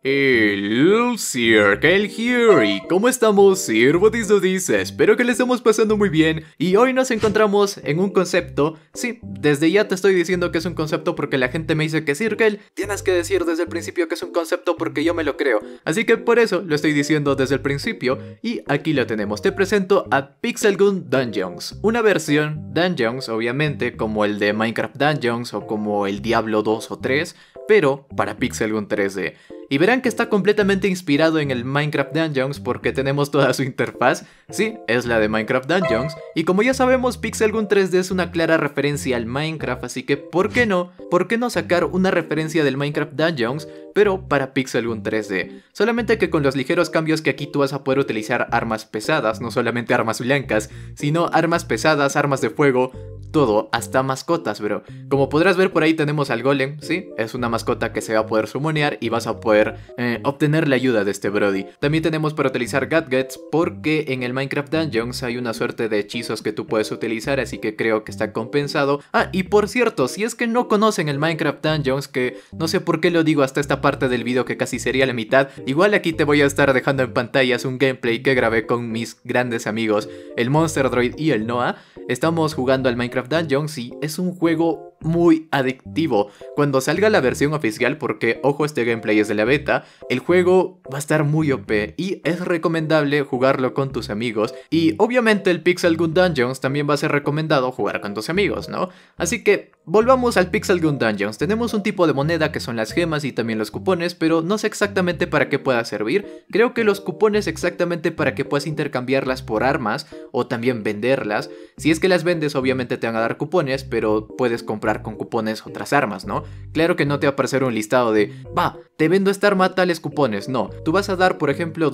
Hello, Sir Kyle here, y ¿cómo estamos, Sir Buddies? Espero que le estemos pasando muy bien, y hoy nos encontramos en un concepto. Sí, desde ya te estoy diciendo que es un concepto porque la gente me dice que Sir Kyle, tienes que decir desde el principio que es un concepto porque yo me lo creo, así que por eso lo estoy diciendo desde el principio, y aquí lo tenemos. Te presento a Pixel Gun Dungeons, una versión Dungeons, obviamente, como el de Minecraft Dungeons o como el Diablo 2 o 3, pero para Pixel Gun 3D. Y verán que está completamente inspirado en el Minecraft Dungeons porque tenemos toda su interfaz. Sí, es la de Minecraft Dungeons. Y como ya sabemos, Pixel Gun 3D es una clara referencia al Minecraft, así que ¿por qué no? ¿Por qué no sacar una referencia del Minecraft Dungeons, pero para Pixel Gun 3D? Solamente que con los ligeros cambios que aquí tú vas a poder utilizar armas pesadas, no solamente armas blancas, sino armas pesadas, armas de fuego, todo, hasta mascotas, bro. Como podrás ver por ahí tenemos al golem, sí, es una mascota que se va a poder summonear y vas a poder obtener la ayuda de este brody. También tenemos para utilizar gadgets porque en el Minecraft Dungeons hay una suerte de hechizos que tú puedes utilizar, así que creo que está compensado. Ah, y por cierto, si es que no conocen el Minecraft Dungeons, que no sé por qué lo digo hasta esta parte del video que casi sería la mitad, igual aquí te voy a estar dejando en pantallas un gameplay que grabé con mis grandes amigos, el Monster Droid y el Noah. Estamos jugando al Minecraft Dungeons y es un juego muy adictivo. Cuando salga la versión oficial, porque ojo, este gameplay es de la beta, el juego va a estar muy OP y es recomendable jugarlo con tus amigos. Y obviamente el Pixel Gun Dungeons también va a ser recomendado jugar con tus amigos, ¿no? Así que volvamos al Pixel Gun Dungeons. Tenemos un tipo de moneda que son las gemas y también los cupones, pero no sé exactamente para qué pueda servir. Creo que los cupones exactamente para que puedas intercambiarlas por armas o también venderlas. Si es que las vendes, obviamente te van a dar cupones, pero puedes comprar con cupones otras armas, ¿no? Claro que no te va a aparecer un listado de, va, te vendo esta arma tales cupones, no. Tú vas a dar, por ejemplo,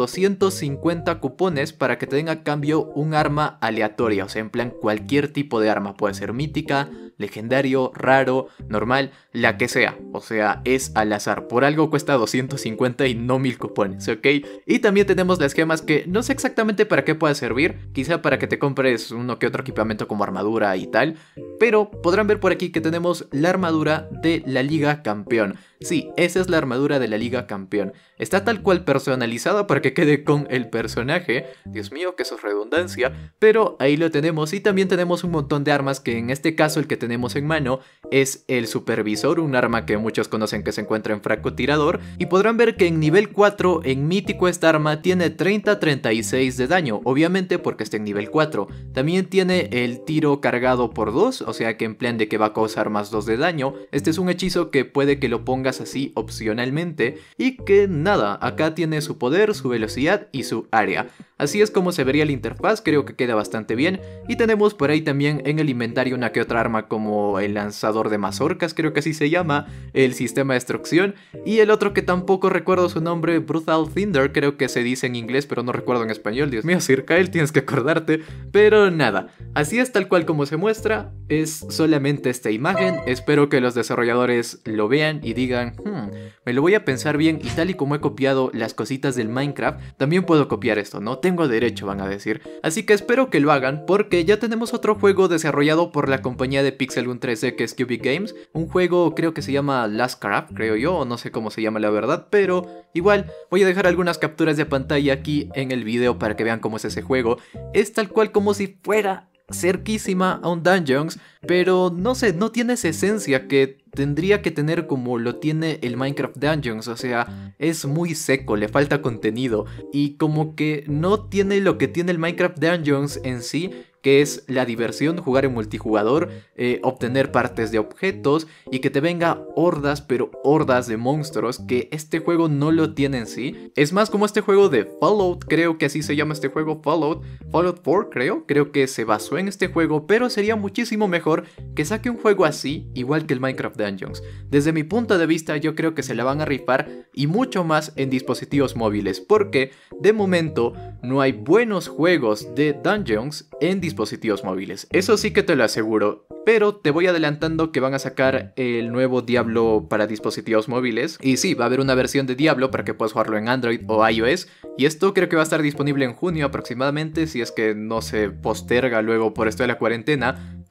250 cupones para que te den a cambio un arma aleatoria, o sea, en plan cualquier tipo de arma, puede ser mítica, legendario, raro, normal, la que sea, o sea, es al azar. Por algo cuesta 250 y no 1000 cupones, ¿ok? Y también tenemos las gemas que no sé exactamente para qué pueda servir, quizá para que te compres uno que otro equipamiento como armadura y tal, pero podrán ver por aquí que tenemos la armadura de la Liga Campeón. Sí, esa es la armadura de la Liga Campeón. Está tal cual personalizada para que quede con el personaje. Dios mío, que eso es redundancia. Pero ahí lo tenemos y también tenemos un montón de armas que en este caso el que tenemos en mano es el Supervisor, un arma que muchos conocen que se encuentra en francotirador. Y podrán ver que en nivel 4, en mítico, esta arma tiene 30-36 de daño, obviamente porque está en nivel 4. También tiene el tiro cargado por 2, o sea que en plan de que va a causar más 2 de daño. Este es un hechizo que puede que lo pongas así opcionalmente y que nada, acá tiene su poder, su velocidad y su área. Así es como se vería la interfaz, creo que queda bastante bien. Y tenemos por ahí también en el inventario una que otra arma como el lanzador de mazorcas, creo que así se llama, el sistema de destrucción, y el otro que tampoco recuerdo su nombre, Brutal Thunder, creo que se dice en inglés pero no recuerdo en español. Dios mío, Sir Kyle, tienes que acordarte. Pero nada, así es tal cual como se muestra, es solamente esta imagen. Espero que los desarrolladores lo vean y digan, me lo voy a pensar bien, y tal y como he copiado las cositas del Minecraft, también puedo copiar esto, ¿no? Tengo derecho, van a decir. Así que espero que lo hagan porque ya tenemos otro juego desarrollado por la compañía de Pixel Gun 3D que es Cubic Games. Un juego creo que se llama Last Craft, creo yo, o no sé cómo se llama la verdad, pero igual voy a dejar algunas capturas de pantalla aquí en el video para que vean cómo es ese juego. Es tal cual como si fuera cerquísima a un Dungeons, pero no sé, no tiene esa esencia que tendría que tener como lo tiene el Minecraft Dungeons. O sea, es muy seco, le falta contenido y como que no tiene lo que tiene el Minecraft Dungeons en sí, que es la diversión, jugar en multijugador, obtener partes de objetos y que te venga hordas, pero hordas de monstruos, que este juego no lo tiene en sí. Es más como este juego de Fallout, creo que así se llama este juego, Fallout 4 creo que se basó en este juego, pero sería muchísimo mejor que saque un juego así, igual que el Minecraft Dungeons. Desde mi punto de vista yo creo que se la van a rifar y mucho más en dispositivos móviles, porque de momento no hay buenos juegos de Dungeons en dispositivos móviles. Eso sí que te lo aseguro. Pero te voy adelantando que van a sacar el nuevo Diablo para dispositivos móviles. Y sí, va a haber una versión de Diablo para que puedas jugarlo en Android o iOS. Y esto creo que va a estar disponible en junio aproximadamente, si es que no se posterga luego por esto de la cuarentena.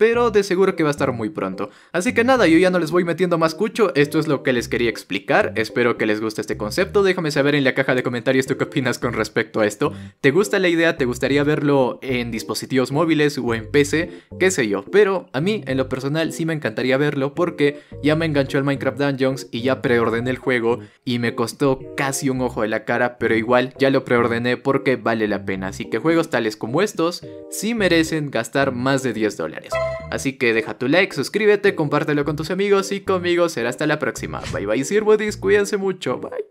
pero de seguro que va a estar muy pronto. Así que nada, yo ya no les voy metiendo más cucho, esto es lo que les quería explicar, espero que les guste este concepto, déjame saber en la caja de comentarios tú qué opinas con respecto a esto. ¿Te gusta la idea? ¿Te gustaría verlo en dispositivos móviles o en PC? ¿Qué sé yo? Pero a mí, en lo personal, sí me encantaría verlo porque ya me enganchó el Minecraft Dungeons y ya preordené el juego y me costó casi un ojo de la cara, pero igual ya lo preordené porque vale la pena. Así que juegos tales como estos sí merecen gastar más de $10. Así que deja tu like, suscríbete, compártelo con tus amigos y conmigo será hasta la próxima. Bye bye Sir Buddies, cuídense mucho, bye.